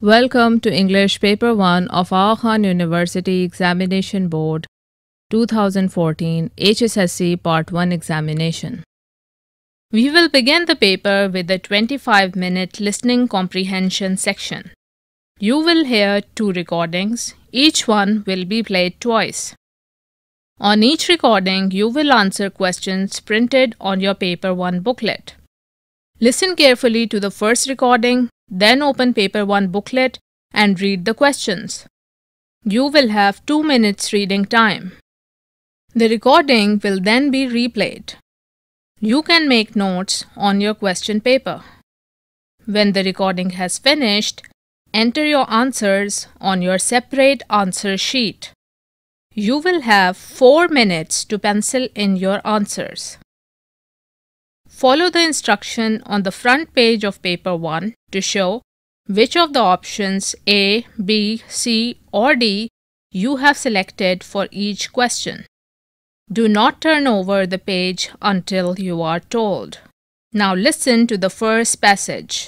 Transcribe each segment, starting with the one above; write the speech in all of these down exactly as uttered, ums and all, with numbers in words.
Welcome to English Paper one of Aga Khan University Examination Board twenty fourteen H S S C Part one examination. We will begin the paper with the twenty-five minute listening comprehension section. You will hear two recordings, each one will be played twice. On each recording, you will answer questions printed on your Paper one booklet. Listen carefully to the first recording, then open Paper one booklet and read the questions. You will have two minutes reading time. The recording will then be replayed. You can make notes on your question paper. When the recording has finished, enter your answers on your separate answer sheet. You will have four minutes to pencil in your answers. Follow the instruction on the front page of Paper one to show which of the options A, B, C or D you have selected for each question. Do not turn over the page until you are told. Now listen to the first passage.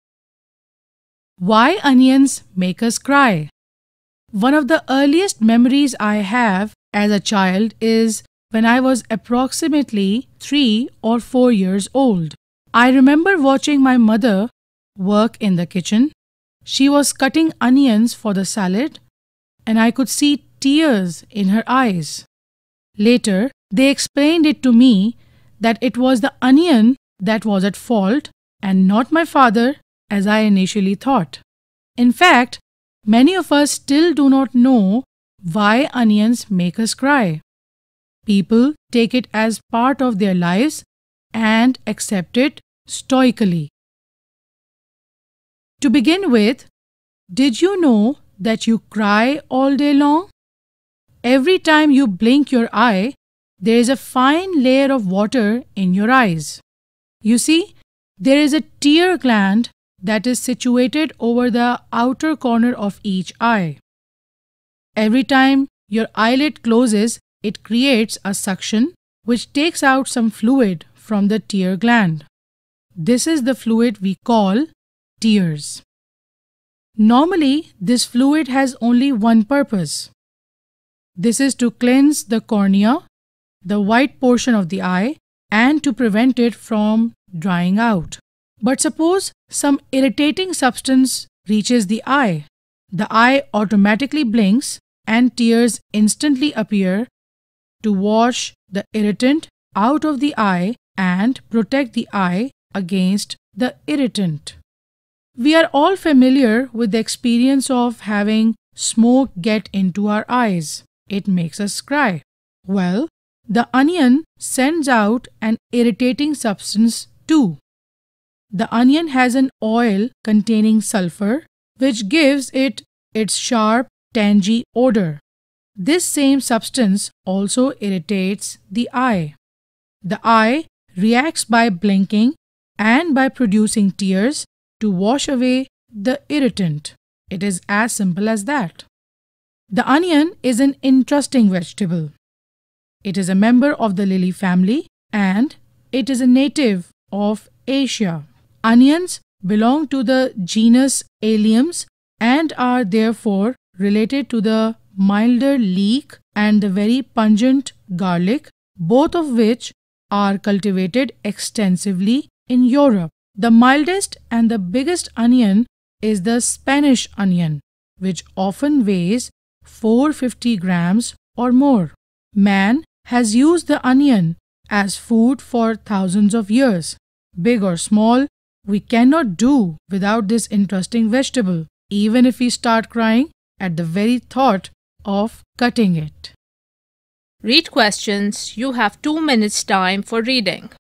Why onions make us cry? One of the earliest memories I have as a child is when I was approximately three or four years old. I remember watching my mother work in the kitchen. She was cutting onions for the salad, and I could see tears in her eyes. Later, they explained it to me that it was the onion that was at fault and not my father, as I initially thought. In fact, many of us still do not know why onions make us cry. People take it as part of their lives and accept it stoically. To begin with, did you know that you cry all day long? Every time you blink your eye, there is a fine layer of water in your eyes. You see, there is a tear gland that is situated over the outer corner of each eye. Every time your eyelid closes, it creates a suction which takes out some fluid from the tear gland. This is the fluid we call tears. Normally, this fluid has only one purpose. This is to cleanse the cornea, the white portion of the eye, and to prevent it from drying out. But suppose some irritating substance reaches the eye. The eye automatically blinks and tears instantly appear to wash the irritant out of the eye and protect the eye against the irritant. We are all familiar with the experience of having smoke get into our eyes. It makes us cry. Well, the onion sends out an irritating substance too. The onion has an oil containing sulfur, which gives it its sharp, tangy odor. This same substance also irritates the eye. The eye reacts by blinking and by producing tears to wash away the irritant. It is as simple as that. The onion is an interesting vegetable. It is a member of the lily family and it is a native of Asia. Onions belong to the genus Alliums and are therefore related to the milder leek and the very pungent garlic, both of which are cultivated extensively in Europe. The mildest and the biggest onion is the Spanish onion, which often weighs four hundred fifty grams or more. Man has used the onion as food for thousands of years. Big or small, we cannot do without this interesting vegetable, even if we start crying at the very thought of cutting it. Read questions. You have two minutes time for reading.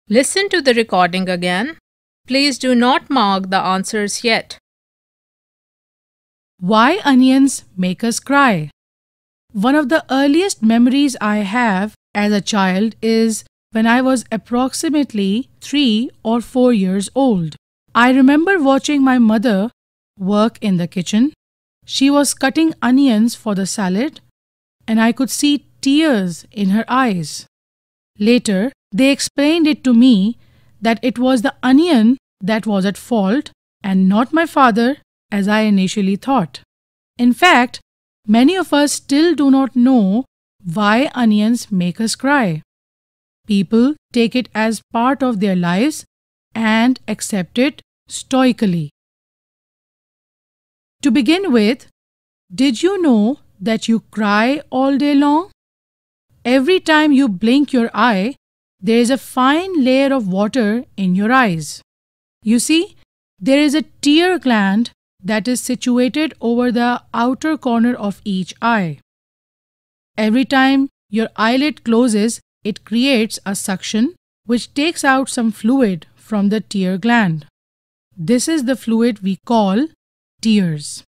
Listen to the recording again. Please do not mark the answers yet. Why onions make us cry? One of the earliest memories I have as a child is when I was approximately three or four years old. I remember watching my mother work in the kitchen. She was cutting onions for the salad, and I could see tears in her eyes. Later, they explained it to me that it was the onion that was at fault and not my father, as I initially thought. In fact, many of us still do not know why onions make us cry. People take it as part of their lives and accept it stoically. To begin with, did you know that you cry all day long? Every time you blink your eye, there is a fine layer of water in your eyes. You see, there is a tear gland that is situated over the outer corner of each eye. Every time your eyelid closes, it creates a suction which takes out some fluid from the tear gland. This is the fluid we call tears.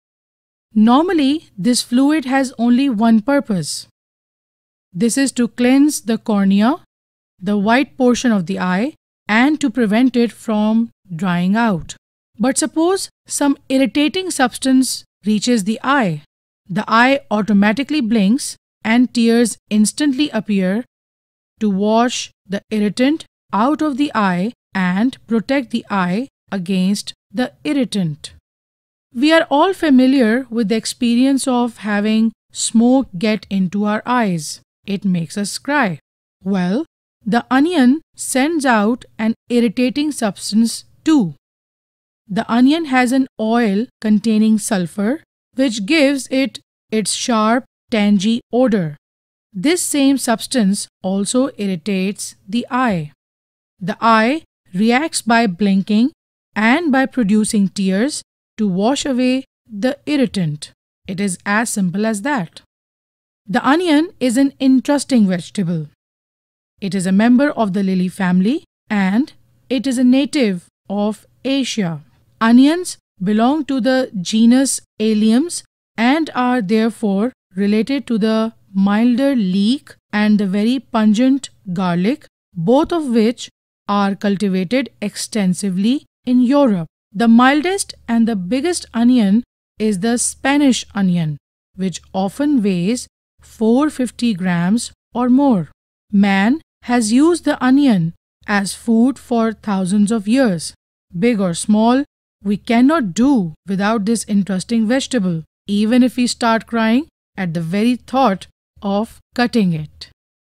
Normally, this fluid has only one purpose. This is to cleanse the cornea, the white portion of the eye, and to prevent it from drying out. But suppose some irritating substance reaches the eye. The eye automatically blinks and tears instantly appear to wash the irritant out of the eye and protect the eye against the irritant. We are all familiar with the experience of having smoke get into our eyes. It makes us cry. Well, the onion sends out an irritating substance too. The onion has an oil containing sulfur, which gives it its sharp, tangy odor. This same substance also irritates the eye. The eye reacts by blinking and by producing tears to wash away the irritant. It is as simple as that. The onion is an interesting vegetable. It is a member of the lily family and it is a native of Asia. Onions belong to the genus Alliums and are therefore related to the milder leek and the very pungent garlic, both of which are cultivated extensively in Europe. The mildest and the biggest onion is the Spanish onion, which often weighs four hundred fifty grams or more. Man has used the onion as food for thousands of years. Big or small, we cannot do without this interesting vegetable, even if we start crying at the very thought of cutting it.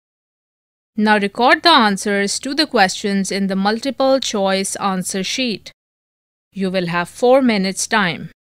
Now record the answers to the questions in the multiple choice answer sheet. You will have four minutes time.